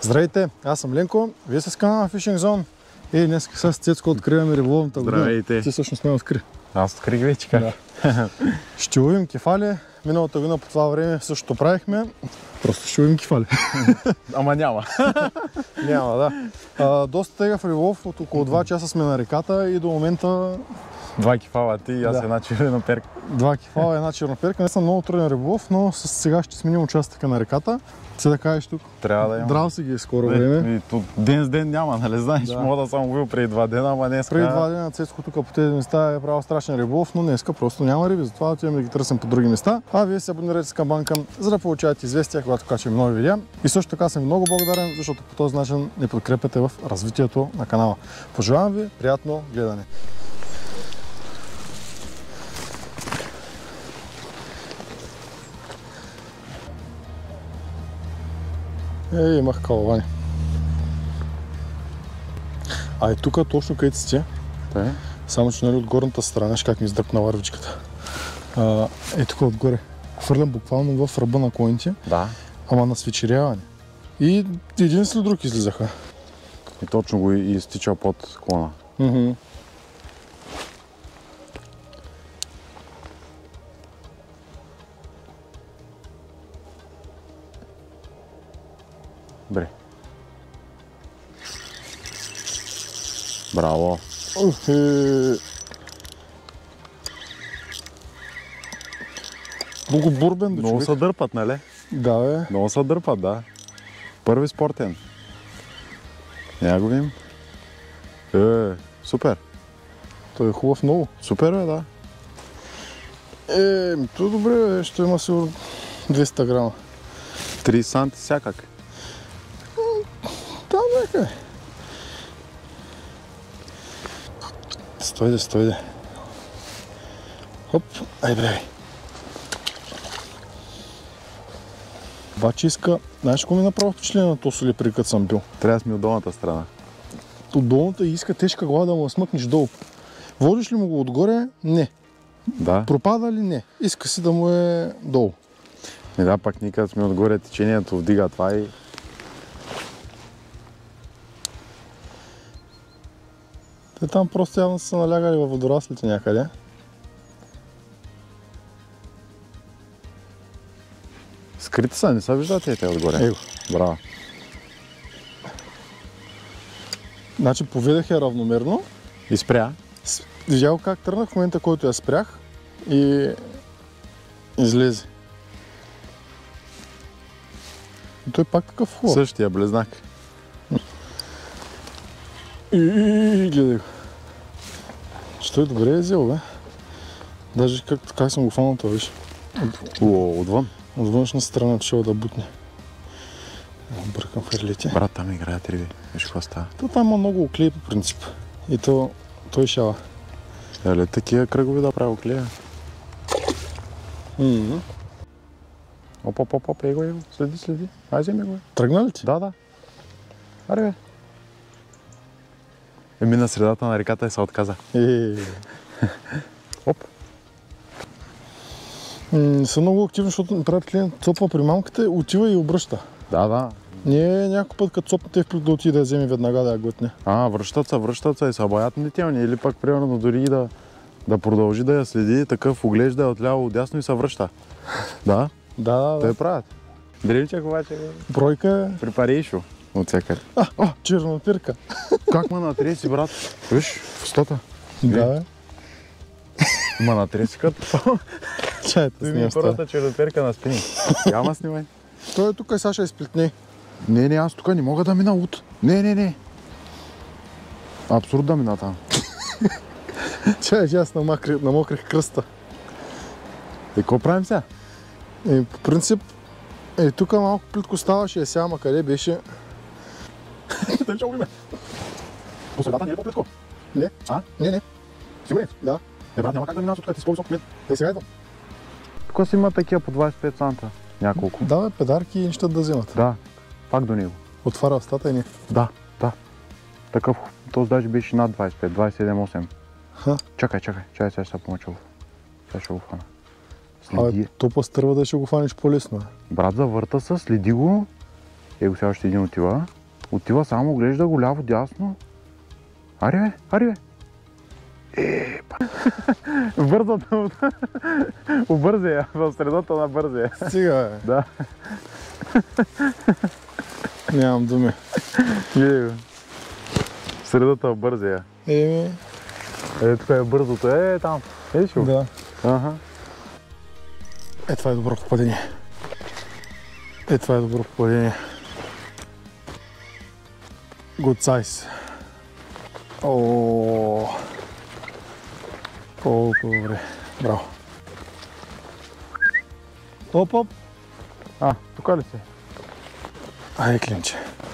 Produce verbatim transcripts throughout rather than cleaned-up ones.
Здравейте, аз съм Ленко, вие сте с канала Fishing Zone и днес с Цецко откриваме риболовната година. Здравейте! Ти всъщност ме откри. Аз открих вече как. Да. Ще ловим кефали. Миналата година по това време същото правихме. Просто ще ловим кефали. Ама няма. Няма, да. А, доста тегав риболов, от около два часа сме на реката и до момента... Два кефала ти и аз Да. една червеноперка. Два кефала и една черноперка. Не съм много труден риболов, но сега ще сменим участъка на реката. Се да кажеш тук. Трябва да има. Драл си ги скоро време. И тут ден с ден няма, нали знаеш? Да. Мога да съм ловил преди два дена, ама днес. Преди два дена Цецко тук по тези места е правил страшен риболов, но днеска просто няма риби, затова отиваме да ги търсим по други места. А вие се абонирайте с камбанка, за да получавате известия, когато качваме нови видеа. И също така съм много благодарен, защото по този начин ни подкрепяте в развитието на канала. Пожелавам ви приятно гледане! Ей, имах калавани. А и тук точно където сте, Те? само че нали от горната страна, ще как ми издръпна вървичката. А, е тук отгоре. Хвърлям буквално в ръба на клоните, Да. ама на свечеряване. И един след друг излизаха. И точно го и изтича под клона. Мхм. Добре. Браво! Ух, е... Много бурбен да Много човек. се дърпат, нали? Да, бе. Много се дърпат, да. Първи спортен. Я го видим. Е, супер. Той е хубав много. Супер е, да. Е, то е добре, бе. Ще има сигурно двеста грама. три санти всякак. Там някъде. Стойде, стойде. Хоп, ай бре. Обаче иска, знаеш какво ми направи впечатление на то соли, преди като съм бил? Трябва да сме от долната страна. От долната и иска тежка глава да му смъкнеш долу. Водиш ли му го отгоре? Не. Да. Пропада ли? Не. Иска си да му е долу. И да, пак ние като сме отгоре, течението вдига това и... Те там просто явно са налягали във водораслите някъде. Скрити са, не са виждате те отгоре. Его. Браво. Значи поведах я равномерно. И спря. С- Видял как тръгнах в момента, който я спрях и излезе. И той пак такъв хубав. Същия близнак. И, и, и гледай го. Че той добре е взел, бе. Даже как, как съм го фанал това, виж. От, О, отвън. от външна страна чел да бутне. Бъркам ферлите. Брат, там играят риби. Виж какво става. То там има много оклей по принцип. И то той шава. Еле, такива кръгови да прави оклея. Mm-hmm. Оп, оп, оп, оп, его, его. Следи, следи. Ай, вземи го. Тръгна ли ти? Да, да. Аре, бе. Еми на средата на реката и се отказа. Е, Оп. не съм много активен, защото ми прави впечатление, цопва при мамката, отива и обръща. Да, да. Не е някой път, като цопнете в да отиде да вземе веднага да я глътне. А, връщат се, връщат се и са баятнителни. Или пък, примерно, дори и да, да продължи да я следи, такъв оглежда отляво, отдясно и се връща. Да, Да, да, те да. правят. Древичък обаче, Бройка е... при парейшо от всякъде. А, а, чернопирка. Как ма натреси, брат? Виж, в устата. Да, бе. Ма натреси като. Чайта Той с ми е нея става. първата черноперка на спини. Яма снимай. Той е тук и Саша изплетне. Не, не, аз тук не мога да мина от. Не, не, не. Абсурд да мина там. Чай, че аз намокрих, намокрих кръста. И какво правим сега? И по принцип, е, тук малко плитко ставаше, е сега, ама къде беше? Тъй, че го име. По средата не е по-плитко. Не, А? не, не. Сигурен? Да. Е, брат, няма как да минаш откъде ти с по-висок мен. Е, сега идвам. Тук си има такива по двайсет и пет санта. Няколко. Да, бе, педарки и неща да вземат. Да, пак до него. Отваря устата и не. Да, да. Такъв, този даже беше над двайсет и пет, двайсет и седем осем. Ха. Чакай, чакай, чакай, сега ще се помъча. Сега ще го хвана. Абе, Следи. то по-стърва да ще го хванеш по-лесно. Брат, завърта се, следи го. Его сега още един отива. Отива само, глежда го ляво-дясно. Ари бе, ари бе. Е, па. Бързата. Обързе я, в средата на бързе. Стига, бе. Да. Нямам думи. Гледай го. В средата бързе я. Еми... Е, тук е бързото. Е, там. Е, шо? Да. Ага. Е, това е добро попадение. Е, това е добро попадение. Good size. О, колко добре. Браво. Оп, оп. А, тук ли си? Айде, клинче.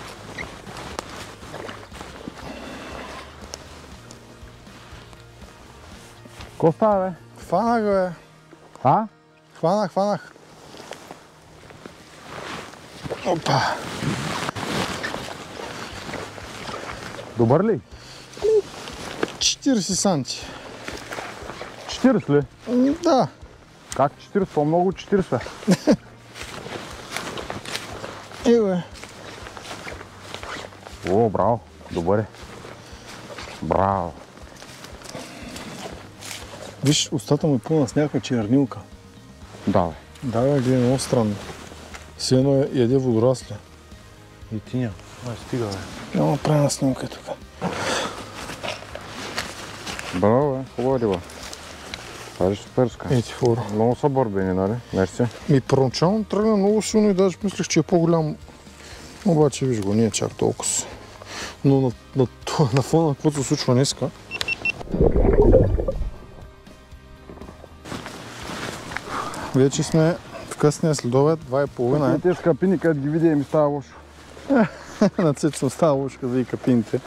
Ко става, бе? Хванах, бе. А? Хванах, хванах. Опа. Добър ли? четиридесет санти. четиридесет ли? М, Да. Как четиридесет? По-много четиридесет. Е, бе. О, браво. Добър е. Браво. Виж, устата му е пълна с някаква чернилка. Да, бе. Да, бе, гледай, много странно. Все едно е- яде водорасли. И тиня. Ай, стига, бе. Няма правилна снимка тук. Браво, бе. Хубава риба. Това е суперска. Ети фора. Много са бърбени, нали? Мерси. Ми първоначално тръгна много силно и даже мислех, че е по-голям. Обаче виж го, не е чак толкова. Но на, на, на фона на каквото се случва днеска. Вече сме в късния следобед, два и половина е. Те скъпини, където ги видя и ми става лошо. На Цецо става лошо, като и капините.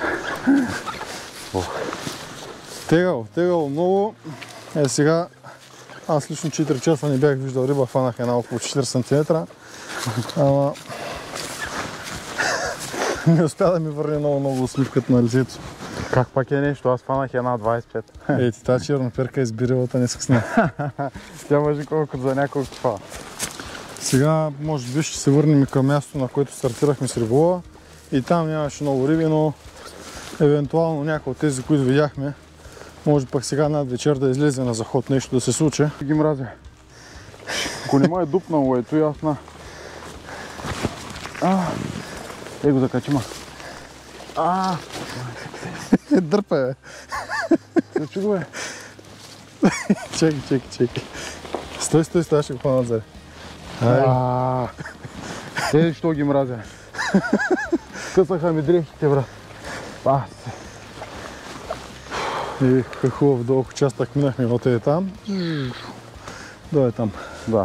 Тегало, тегало много. Е, сега аз лично четири часа не бях виждал риба, фанах една около четири сантиметра. Ама не успя да ми върне много-много усмивката на лицето. Как пак е нещо? Аз фанах една двадесет и пет. Ей, тази черноперка е избиралата не с сна. Тя може колко за няколко това. Сега, може би, ще се върнем към мястото, на което стартирахме с риболова. И там нямаше много риби, но евентуално някои от тези, които видяхме, може пък сега над вечер да излезе на заход нещо да се случи. Ги мразя. Ако не ме е дупнало, ето и аз на... А, ей го закачима. А, Е, дърпа, бе. се чудо, бе. Чекай, чекай, чекай. Стой, стой, стой, ще го хвана отзади. Ай. А, Ей, що ги мразя. Късаха ми дрехите, брат. А, И е хубав дълъг участък минахме от е там. Дойде там. да.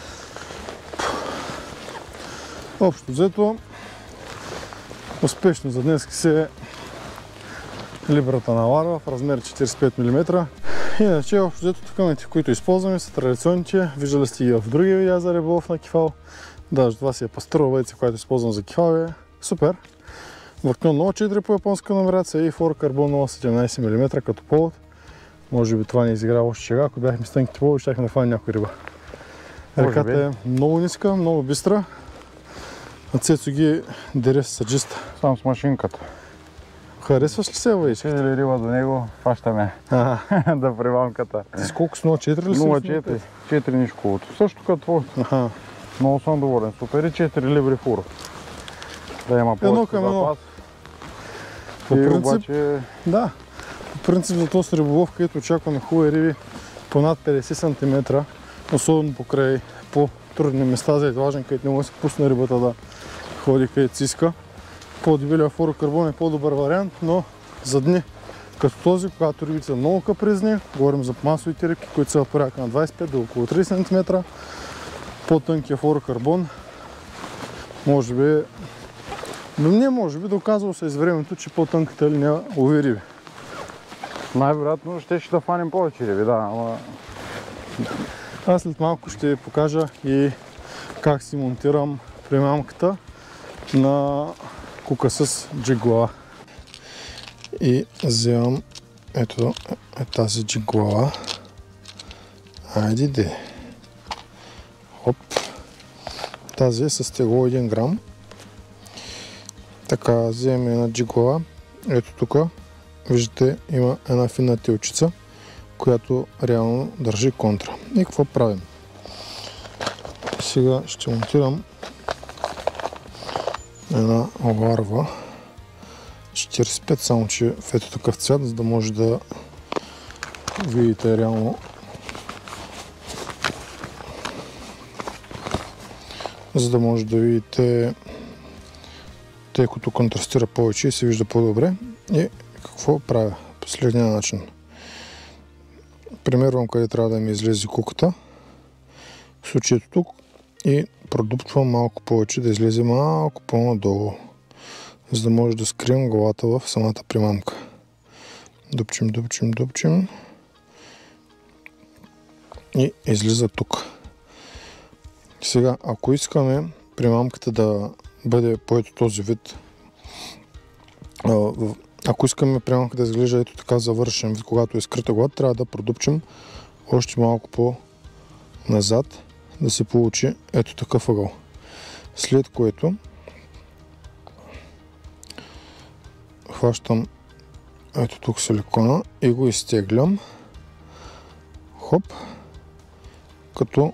Общо взето, успешно за днес се е либрата на ларва в размер четиридесет и пет милиметра. Иначе, общо взето, камъните, които използваме, са традиционните. Виждали сте ги в други видеа за риболов на кефал. Даже това си е пастърва вейца, която използвам за кефал. Е супер. Влакно нула четири по японска номерация и флуорокарбон нула седемнадесет милиметра като повод. Може би това не изигра още шега. Ако бяхме с тънките поводи, щяхме да хванем някой риба. Реката е много ниска, много бистра. А Цецо ги дере с саджиста. Сам с машинката. Харесваш ли се, вейчка? Ще ли риба до него, фащаме да привамката. Ти с колко с нула четири ли си? нула четири. четири нишковото. Също като твоето. Аха. Много съм доволен. Супер и четири либри фуро. Да има Едно повече към едно. запас. По И принцип, обаче... да. По принцип за този риболов, където очакваме хубави риби по над петдесет сантиметра, особено покрай по-трудни места за излажен, където не може да се пусне рибата да ходи където си иска. По-дебелия флуорокарбон е по-добър вариант, но за дни като този, когато рибите са много капризни, говорим за масовите рибки, които са в порядка на двадесет и пет до около тридесет сантиметра, по-тънкия флуорокарбон, може би, не може би, доказало се из времето, че по-тънката линия лови риби. Най-вероятно ще ще да фанем повече риби, да, ама... Аз след малко ще ви покажа и как си монтирам примамката на кука с джиг-глава. И вземам ето е тази джиг-глава. Айде де. Хоп. Тази е с тегло един грам. Така, вземем една джиглова. Ето тук, виждате, има една финна телчица, която реално държи контра. И какво правим? Сега ще монтирам една ларва четиридесет и пет, само че в ето такъв цвят, за да може да видите реално, за да може да видите, тъй като контрастира повече и се вижда по-добре. И какво правя? По следния начин. Примервам къде трябва да ми излезе куката. В случаето тук и продуптвам малко повече, да излезе малко по-надолу, за да може да скрием главата в самата примамка. Дупчим, дупчим, дупчим. И излиза тук. Сега, ако искаме примамката да бъде по ето този вид, ако искаме примамката да изглежда ето така завършен вид, когато е скрита главата, трябва да продупчим още малко по-назад, да се получи ето такъв ъгъл. След което хващам ето тук силикона и го изтеглям. Хоп. Като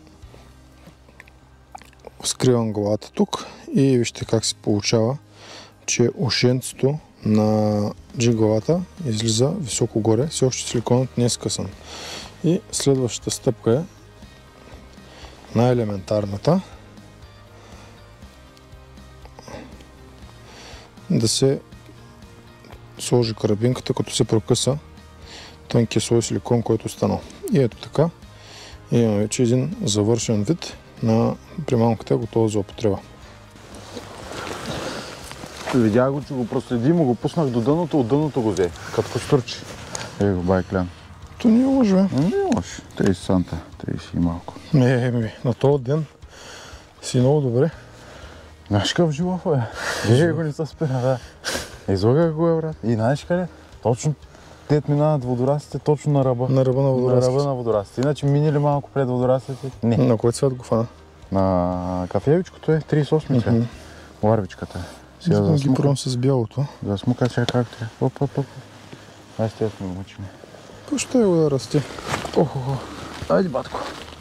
скривам главата тук и вижте как се получава, че ушенцето на джиглата излиза високо горе, все още силиконът не е скъсан. И следващата стъпка е най-елементарната, да се сложи карабинката, като се прокъса тънкия слой силикон, който останал. И ето така имаме вече един завършен вид на примамката, готова за употреба. Видях го, че го проследим, го пуснах до дъното, от дъното го взе, като костурче. Ей го, байклян. То не е лошо, бе. Не е лошо. трийсет санта, трийсет и малко. Не, ми, на този ден си много добре. Знаеш какъв живот е? Ей го не се спира, да. Излагах го е, брат. И знаеш къде? Точно дет минават водорастите, точно на ръба. На ръба на водорастите. На ръба на водорастите. Иначе минали малко пред водорастите? Не. На кой цвят го фана? На кафевичкото е трийсет и осми цвят. Ларвичката е. Сега да ги пробвам с бялото. Да смука сега както е. Оп, оп, оп. Ай с тези сме го мъчим. Пъщо е го да расти. Охо, айде, батко.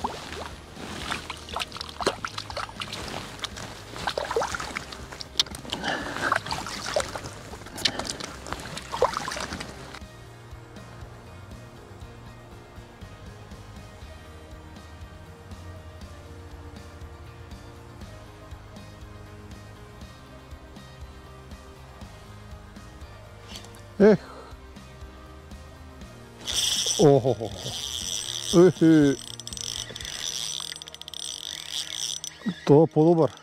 Ех! Охо-хо! Ехе! Това е по-добър.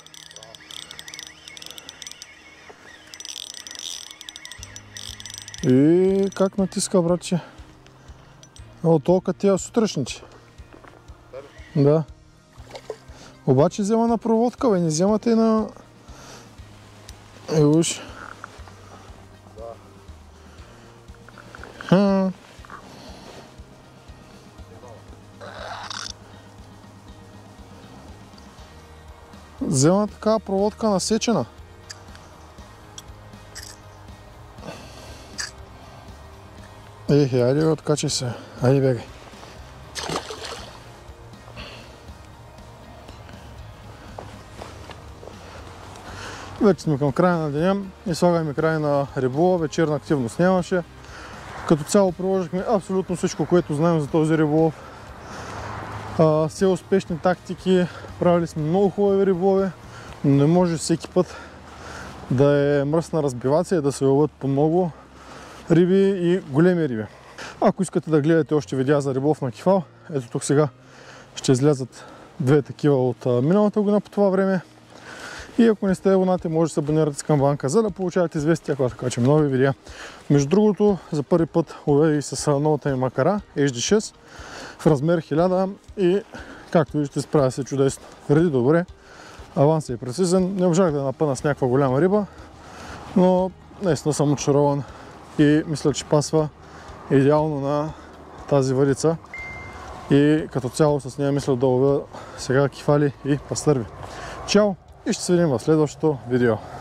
И как натиска, братче? О, толкова тия сутрешните. Да. Обаче взема на проводка, бе, не вземате и на... Е, уж. Хм. Взема такава проводка насечена. Ехе, айде бе, откачай се. Айде бегай. Вече сме към края на деня и слагаме край на риболова. Вечерна активност нямаше. Като цяло приложихме абсолютно всичко, което знаем за този риболов. Все успешни тактики, правили сме много хубави риболови, но не може всеки път да е мръсна разбивация и да се ловят по много риби и големи риби. Ако искате да гледате още видеа за риболов на кефал, ето тук сега ще излязат две такива от миналата година по това време. И ако не сте абонати, може да се абонирате с камбанка, за да получавате известия, когато качим нови видеа. Между другото, за първи път ловя с новата ми макара Ейч Ди шест в размер хиляда и както виждате справя се чудесно. Реди добре, авансът е прецизен. Не можах да напъна с някаква голяма риба, но наистина съм очарован и мисля, че пасва идеално на тази въдица. И като цяло с нея мисля да ловя сега кефали и пастърви. Чао! И ще се видим в следващото видео.